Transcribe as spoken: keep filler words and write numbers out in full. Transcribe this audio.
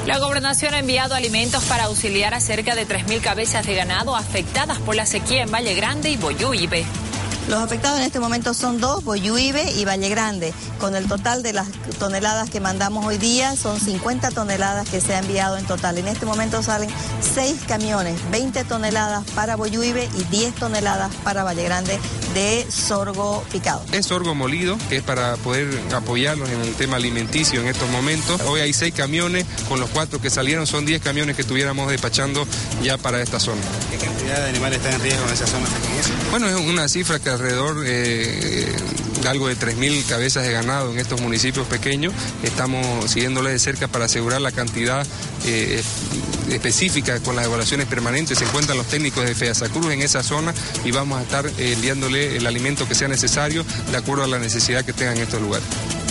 La gobernación ha enviado alimentos para auxiliar a cerca de tres mil cabezas de ganado afectadas por la sequía en Valle Grande y Boyuibe. Los afectados en este momento son dos, Boyuibe y Valle Grande. Con el total de las toneladas que mandamos hoy día, son cincuenta toneladas que se ha enviado en total. En este momento salen seis camiones, veinte toneladas para Boyuibe y diez toneladas para Valle Grande de sorgo picado. Es sorgo molido, que es para poder apoyarlos en el tema alimenticio en estos momentos. Hoy hay seis camiones, con los cuatro que salieron son diez camiones que estuviéramos despachando ya para esta zona. ¿Qué cantidad de animales están en riesgo en esa zona? Bueno, es una cifra que alrededor eh, de algo de tres mil cabezas de ganado en estos municipios pequeños. Estamos siguiéndole de cerca para asegurar la cantidad eh, específica con las evaluaciones permanentes. Se encuentran los técnicos de FEASACRUZ en esa zona y vamos a estar eh, enviándole el alimento que sea necesario de acuerdo a la necesidad que tengan en estos lugares.